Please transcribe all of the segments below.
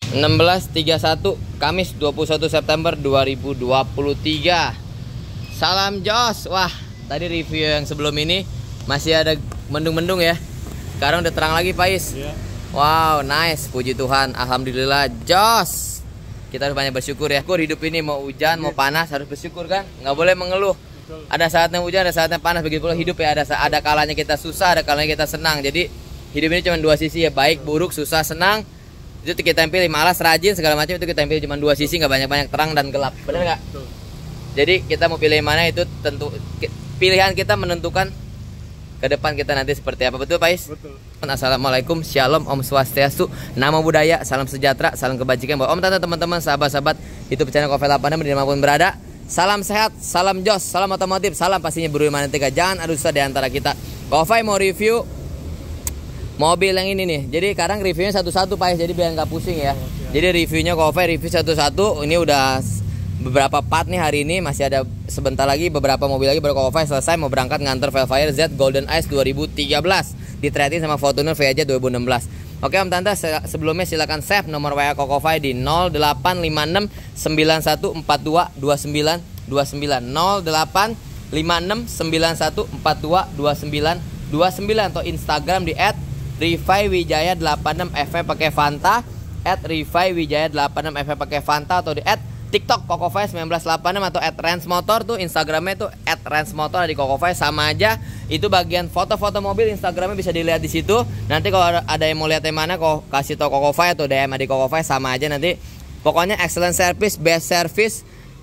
16.31 Kamis 21 September 2023. Salam Jos. Wah, tadi review yang sebelum ini masih ada mendung-mendung ya. Sekarang udah terang lagi, Pais. Wow, nice. Puji Tuhan. Alhamdulillah, Jos. Kita harus banyak bersyukur ya. Hidup ini mau hujan, mau panas, harus bersyukur kan? Nggak boleh mengeluh. Ada saatnya hujan, ada saatnya panas. Begitu pula hidup ya. Ada kalanya kita susah, ada kalanya kita senang. Jadi hidup ini cuma dua sisi ya, baik, buruk, susah, senang. Itu kita pilih, malas, rajin, segala macam itu kita pilih cuma dua sisi, nggak banyak-banyak terang dan gelap. Bener nggak? Jadi kita mau pilih mana itu tentu pilihan kita menentukan ke depan kita nanti seperti apa. Betul, Pais? Betul. Assalamualaikum, shalom, om swastiastu, namo buddhaya, salam sejahtera, salam kebajikan buat om, tante, teman-teman, sahabat-sahabat YouTube channel Coffee 86 dimanapun berada. Salam sehat, salam jos, salam otomotif, salam pastinya bermanfaat. Jangan ada susah di antara kita. Coffee mau review mobil yang ini nih. Jadi sekarang reviewnya satu-satu, Pak, jadi biar nggak pusing ya. Jadi reviewnya Coffee review satu-satu. Ini udah beberapa part nih hari ini, masih ada sebentar lagi beberapa mobil lagi baru Coffee selesai mau berangkat nganter Velfire Z Golden Ice 2013 ditreatin sama Fortuner VJ 2016. Oke om tante, sebelumnya silakan save nomor WA Coffee di 0856 9142 2929 0856 9142 2929 atau Instagram di @rifaiwijaya86fv pakai Fanta, @rifaiwijaya86fv pakai Fanta, atau di TikTok Coffee 1986 atau @ransmotor tuh Instagramnya tuh @ransmotor di Coffee sama aja. Itu bagian foto-foto mobil Instagramnya bisa dilihat di situ. Nanti kalau ada yang mau lihat yang mana kok kasih tau Coffee atau DM di Coffee sama aja nanti. Pokoknya excellent service, best service,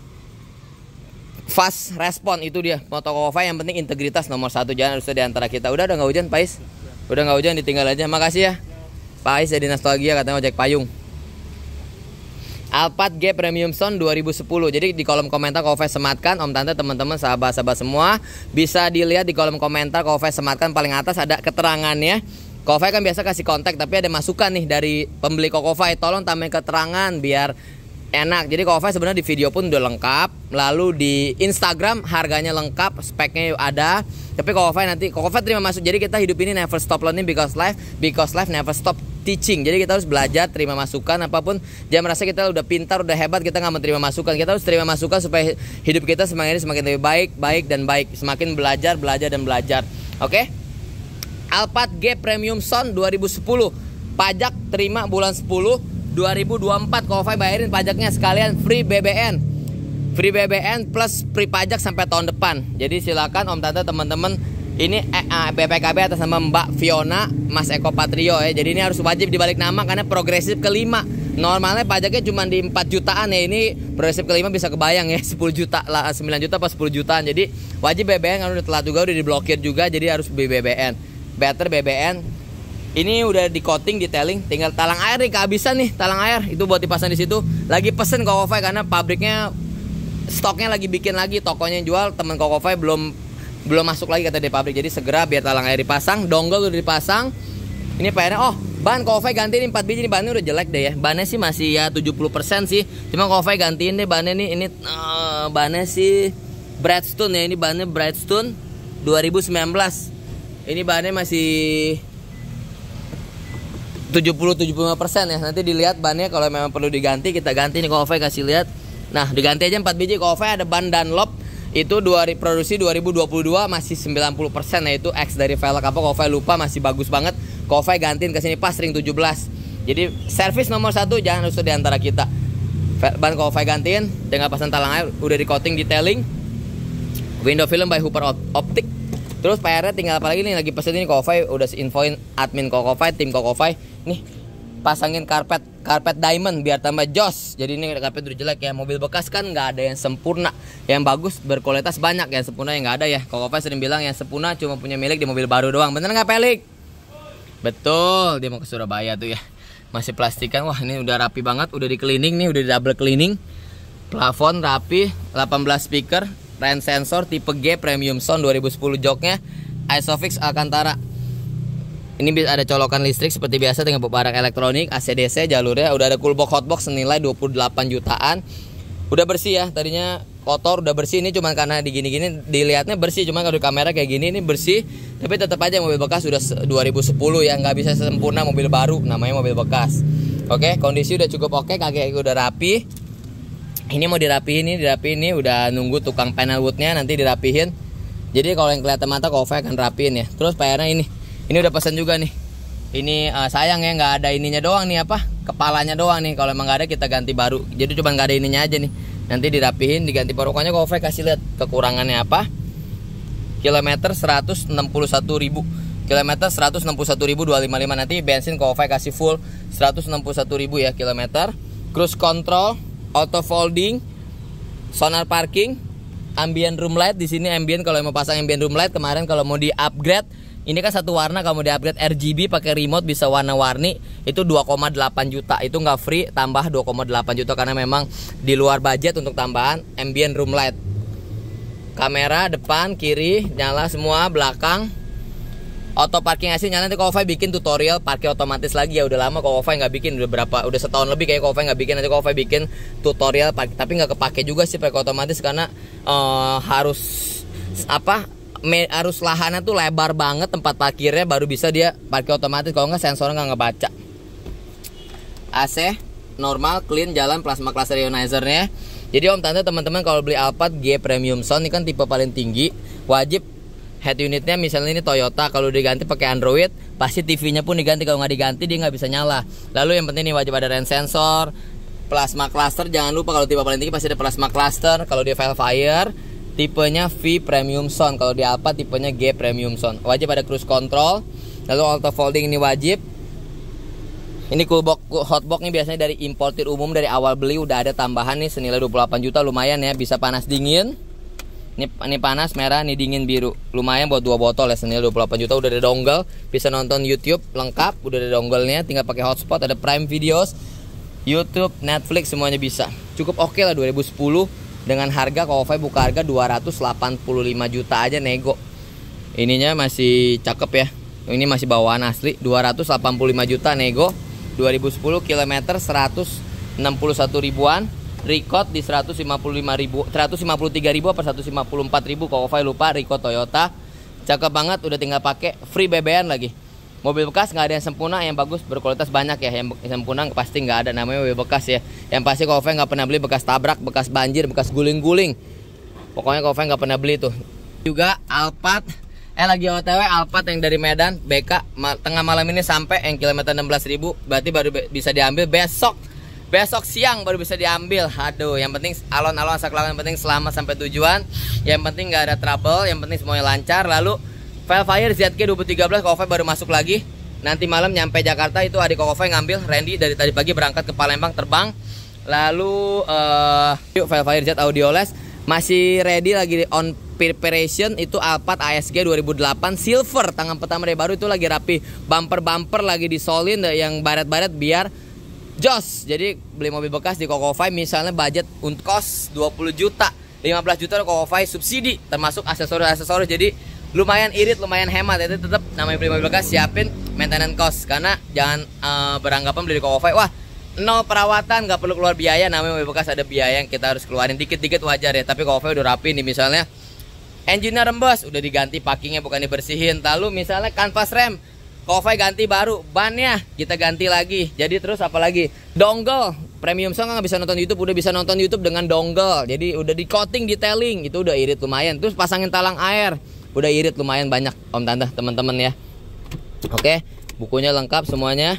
fast respon, itu dia moto Coffee. Yang penting integritas nomor satu, jangan harus di antara kita. Udah nggak hujan, Pais? Udah nggak hujan, ditinggal aja. Makasih ya Pais, jadi nostalgia katanya ojek payung. Alphard G Premium Sound 2010. Jadi di kolom komentar Coffee sematkan, om tante, teman-teman, sahabat-sahabat semua bisa dilihat di kolom komentar Coffee sematkan paling atas ada keterangannya. Coffee kan biasa kasih kontak, tapi ada masukan nih dari pembeli Coffee, tolong tambahin keterangan biar enak. Jadi Coffee sebenarnya di video pun udah lengkap, lalu di Instagram harganya lengkap, speknya ada. Tapi Coffee terima masuk. Jadi kita hidup ini never stop learning because life never stop teaching. Jadi kita harus belajar, terima masukan apapun. Jangan merasa kita udah pintar, udah hebat, kita nggak mau terima masukan. Kita harus terima masukan supaya hidup kita semakin lebih baik dan baik. Semakin belajar dan belajar. Oke? Alphard G Premium Sound 2010. Pajak terima bulan 10 2024. Coffee bayarin pajaknya sekalian free BBN. Free BBN plus free pajak sampai tahun depan. Jadi silakan om tante, teman-teman. Ini BPKB atas nama Mbak Fiona Mas Eko Patrio ya. Jadi ini harus wajib dibalik nama karena progresif kelima. Normalnya pajaknya cuma di 4 jutaan ya. Ini progresif kelima bisa kebayang ya, 10 juta lah, 9 juta pas 10 jutaan. Jadi wajib BBN, kan udah telat juga, udah diblokir juga. Jadi harus beli BBN. Better BBN. Ini udah di coating, detailing, tinggal talang air nih, kehabisan nih talang air. Itu buat dipasang di situ. Lagi pesen Coffee karena pabriknya stoknya lagi bikin lagi, tokonya yang jual, temen Coffee belum masuk lagi kata di pabrik. Jadi segera biar talang air dipasang, dongle udah dipasang. Ini PR-nya, oh ban Coffee ganti ini 4 biji, ini bannya udah jelek deh ya. Bannya sih masih ya 70% sih. Cuma Coffee gantiin deh bannya nih. Ini bannya sih Bridgestone ya, ini bannya Bridgestone 2019. Ini bannya masih 70-75% ya. Nanti dilihat bannya, kalau memang perlu diganti kita ganti nih. Coffee kasih lihat. Nah diganti aja 4 biji. Coffee ada ban Dunlop itu produksi 2022 masih 90% ya, itu X dari velg apa Coffee lupa, masih bagus banget. Coffee gantiin ke sini pas ring 17. Jadi servis nomor 1 jangan rusuh di antara kita. Ban Coffee gantiin, tinggal pasang talang air, udah di coating, detailing. Window film by Hooper Optic. Terus PR-nya tinggal apa lagi nih, lagi pesen ini Coffee udah infoin admin Coffee, tim Coffee. Nih pasangin karpet diamond biar tambah jos. Jadi ini karpet udah jelek ya. Mobil bekas kan nggak ada yang sempurna. Yang bagus berkualitas banyak, yang sempurna yang nggak ada ya. Coffee sering bilang yang sempurna cuma punya milik di mobil baru doang. Bener nggak, Pelik? Betul, dia mau ke Surabaya tuh ya. Masih plastikan. Wah ini udah rapi banget, udah di cleaning nih, udah di double cleaning. Plafon rapi, 18 speaker, rain sensor tipe G Premium Sound 2010 joknya, Isofix Alcantara. Ini bisa ada colokan listrik seperti biasa dengan barang elektronik, AC/DC, jalurnya udah ada coolbox hotbox senilai 28 jutaan. Udah bersih ya, tadinya kotor udah bersih. Ini cuma karena digini-gini dilihatnya bersih, cuma kalau di kamera kayak gini ini bersih. Tapi tetap aja mobil bekas udah 2010 ya, nggak bisa sempurna mobil baru, namanya mobil bekas. Oke, kondisi udah cukup oke, kaki udah rapi. Ini mau dirapihin ini udah nunggu tukang panel woodnya nanti dirapihin. Jadi kalau yang kelihatan mata Kofei akan rapihin ya. Terus PR-nya ini udah pesan juga nih. Ini sayang ya nggak ada ininya doang nih, apa kepalanya doang nih. Kalau emang nggak ada kita ganti baru. Jadi cuma nggak ada ininya aja nih. Nanti dirapihin, diganti baru. Pokoknya Kofei kasih lihat kekurangannya apa. Kilometer 161.000. Kilometer 161.255. Nanti bensin Kofei kasih full 161.000 ya kilometer. Cruise control, auto folding, sonar parking, ambient room light. Di sini ambient kalau mau pasang ambient room light. Kemarin kalau mau di upgrade, ini kan satu warna, kalau mau di upgrade RGB pakai remote bisa warna-warni, itu 2,8 juta. Itu nggak free, tambah 2,8 juta karena memang di luar budget untuk tambahan ambient room light. Kamera depan, kiri nyala semua, belakang. Auto parking asli nyala. Nanti Kofei bikin tutorial parkir otomatis lagi ya. Udah lama Kofei nggak bikin, udah setahun lebih kayak Kofei nggak bikin. Nanti Kofei bikin tutorial parkir, tapi nggak kepake juga sih parkir otomatis karena harus harus lahannya tuh lebar banget tempat parkirnya baru bisa dia parkir otomatis. Kalau nggak sensornya nggak ngebaca. AC normal, clean, jalan, plasma cluster ionizer-nya. Jadi om tante teman-teman kalau beli Alphard G Premium Sound ini kan tipe paling tinggi, wajib head unitnya misalnya ini Toyota, kalau diganti pakai Android pasti TV-nya pun diganti. Kalau nggak diganti dia nggak bisa nyala. Lalu yang penting nih wajib ada rain sensor, plasma cluster. Jangan lupa kalau tipe paling tinggi pasti ada plasma cluster. Kalau di Velfire tipenya V Premium Sound, kalau di Alphard tipenya G Premium Sound. Wajib ada cruise control. Lalu auto folding ini wajib. Ini coolbox, hotbox nih biasanya dari importir umum, dari awal beli udah ada tambahan nih senilai 28 juta, lumayan ya, bisa panas dingin. Ini panas merah, ini dingin biru. Lumayan buat 2 botol ya, senilai 28 juta. Udah ada dongle, bisa nonton YouTube lengkap, udah ada dongle-nya, tinggal pakai hotspot, ada Prime Videos, YouTube, Netflix semuanya bisa. Cukup oke lah 2010 dengan harga Kofei buka harga 285 juta aja nego. Ininya masih cakep ya. Ini masih bawaan asli, 285 juta nego. 2010 kilometer 161 ribuan. Record di 153.000 apa 154.000 Kofei lupa. Record Toyota cakep banget, udah tinggal pakai, free BBM lagi. Mobil bekas nggak ada yang sempurna, yang bagus berkualitas banyak ya. Yang sempurna pasti nggak ada, namanya mobil bekas ya. Yang pasti Kofei nggak pernah beli bekas tabrak, bekas banjir, bekas guling-guling. Pokoknya Kofei nggak pernah beli tuh. Juga Alphard lagi OTW Alphard yang dari Medan BK tengah malam ini sampai yang kilometer 16.000, berarti baru bisa diambil besok siang baru bisa diambil. Aduh, yang penting alon-alon saklawan, yang penting selamat sampai tujuan, yang penting nggak ada trouble, yang penting semuanya lancar. Lalu Velfire ZK 2013 Kofei baru masuk lagi. Nanti malam nyampe Jakarta, itu adik Kofei ngambil. Randy dari tadi pagi berangkat ke Palembang terbang. Lalu Velfire Z Audioless masih ready, lagi on preparation. Itu Alphard ASG 2008 silver, tangan pertama dari baru, itu lagi rapi, bumper lagi disolin yang baret-baret biar jos. Jadi beli mobil bekas di Kofei misalnya budget untuk kos 20 juta, 15 juta Kofei subsidi termasuk aksesoris. Jadi lumayan irit, lumayan hemat. Itu tetap namanya beli mobil bekas, siapin maintenance cost, karena jangan beranggapan beli di Kofei wah nol perawatan, nggak perlu keluar biaya. Namanya mobil bekas ada biaya yang kita harus keluarin dikit-dikit, wajar ya. Tapi Kofei udah rapi nih, misalnya engine-nya rembes udah diganti, packingnya bukan dibersihin. Lalu misalnya kanvas rem Kofei ganti baru, bannya kita ganti lagi. Jadi terus apalagi dongle Premium Sound nggak bisa nonton YouTube, udah bisa nonton YouTube dengan dongle. Jadi udah di coating, detailing, itu udah irit lumayan. Terus pasangin talang air, udah irit lumayan banyak om tante teman-teman ya. Oke, bukunya lengkap semuanya,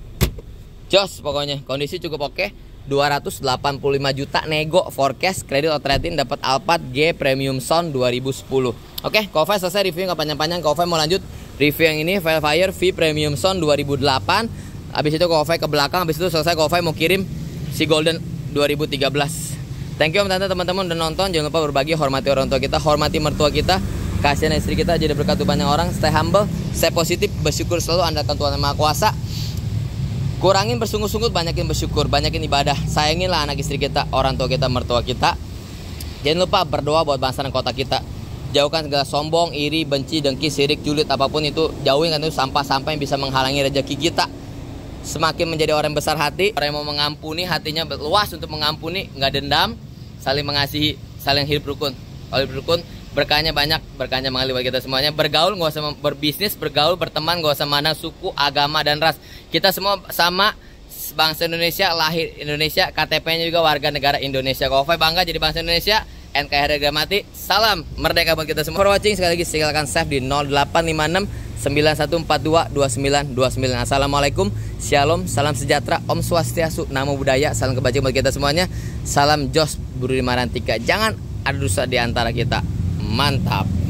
jos pokoknya. Kondisi cukup oke. 285 juta nego forecast, kredit authority, dapat Alphard G Premium Sound 2010. Oke, Kofei selesai review, nggak panjang-panjang. Kofei mau lanjut review yang ini, Velfire V Premium Sound 2008. Habis itu Kofei ke belakang, habis itu selesai Kofei mau kirim si Golden 2013. Thank you om tante teman-teman udah nonton. Jangan lupa berbagi, hormati orang tua kita, hormati mertua kita, kasihan istri kita, jadi berkat banyak orang. Stay humble, stay positif, bersyukur selalu, andalkan Tuhan Yang Maha Kuasa. Kurangin bersungut-sungut, banyakin bersyukur, banyakin ibadah. Sayanginlah anak istri kita, orang tua kita, mertua kita. Jangan lupa berdoa buat bangsa dan kota kita. Jauhkan segala sombong, iri, benci, dengki, sirik, julid, apapun itu. Jauhin kan itu sampah-sampah yang bisa menghalangi rezeki kita. Semakin menjadi orang yang besar hati, orang yang mau mengampuni, hatinya luas untuk mengampuni, nggak dendam, saling mengasihi, saling hidup rukun. Kalau hidup rukun, berkahnya banyak, berkahnya mengalir bagi kita semuanya. Bergaul nggak usah berbisnis, bergaul berteman nggak usah mana suku, agama dan ras. Kita semua sama bangsa Indonesia, lahir Indonesia, KTP-nya juga warga negara Indonesia. Kak Ofe bangga jadi bangsa Indonesia. NKRI harga mati. Salam merdeka buat kita semua. For watching, sekali lagi silakan save di 0856 9142 2929. Assalamualaikum, shalom, salam sejahtera, Om Swastiastu, Namo Buddhaya, salam kebajikan buat kita semuanya. Salam Jos Budi Marantika. Jangan ada dusta di antara kita. Mantap.